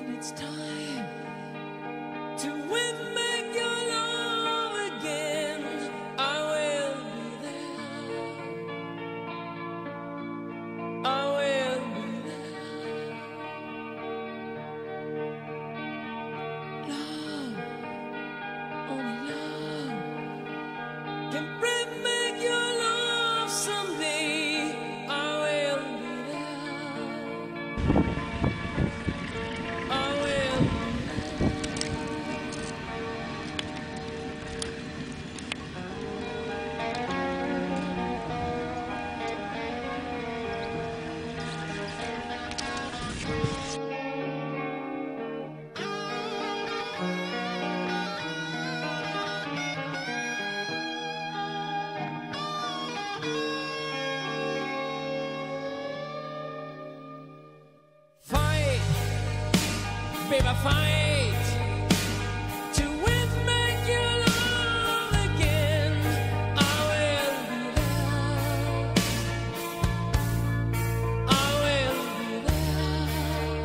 it's time to win back your love again, I will be there. I will be there. Love, only love can bring back your love someday. I will be there. I will be fight, baby, fight to win back your love again. I will be there. I will be there.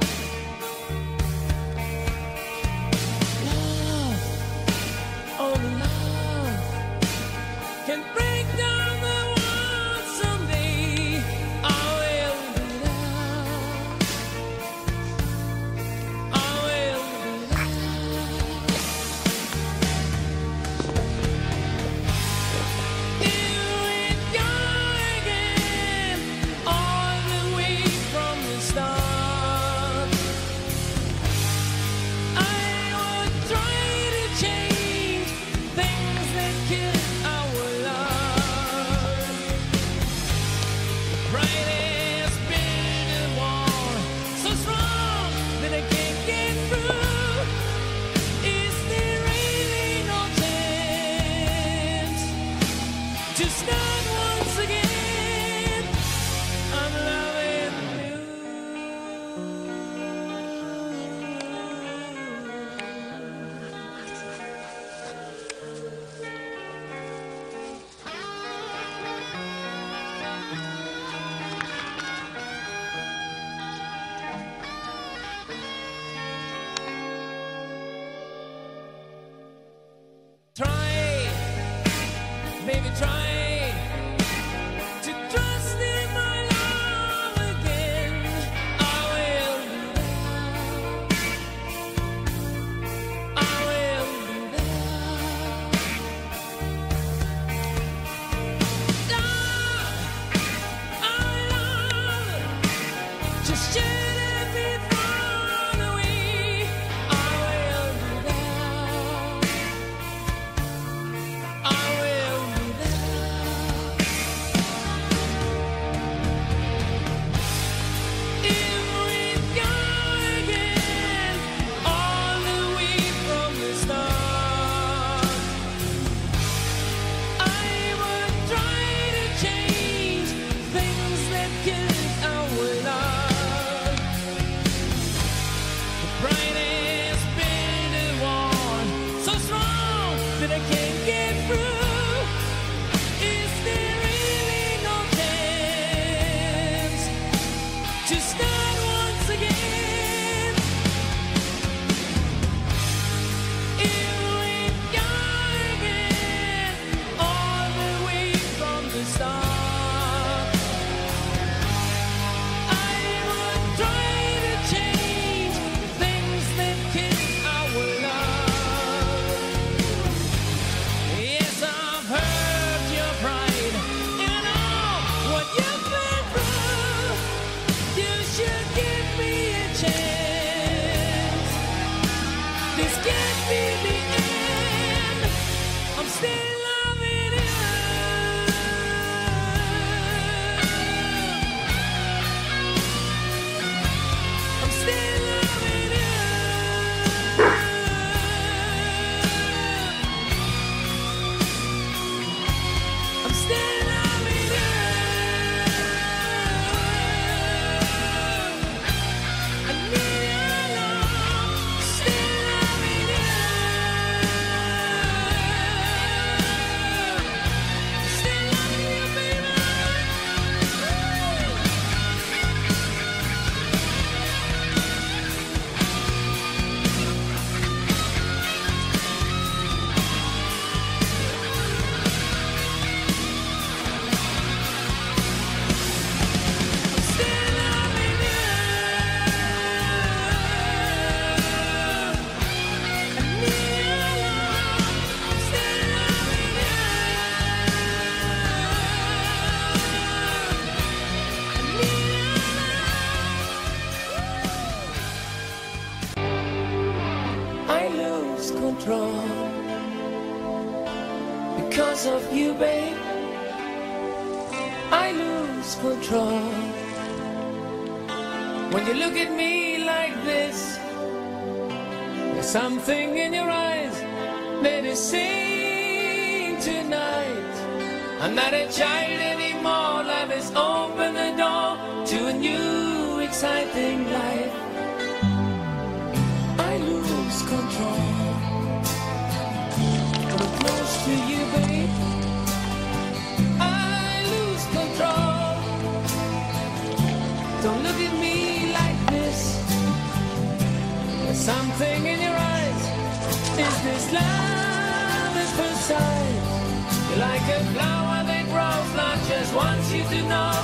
Love, only love can break down the walls someday. I will be there. I will be there. Here we go again, all the way from the start. I would try to change things that kill our love. Right as built a wall so strong that I can't get through. Is there really no chance to start once again? I'm loving you. Try, baby, try to trust in my love again. I will be there. I will be there. Love, just let me fall away. I will be there. I will be there. If we go again, all the way from the start, I would try to change things that kill our love. control. Because of you, babe, I lose control. When you look at me like this, there's something in your eyes that is saying tonight, I'm not a child anymore. Life has opened the door to a new exciting life. I lose control. When I'm close to you, babe, I lose control. Don't look at me like this. There's something in your eyes. Is this love at first sight? You're like a flower that grows, not just wants you to know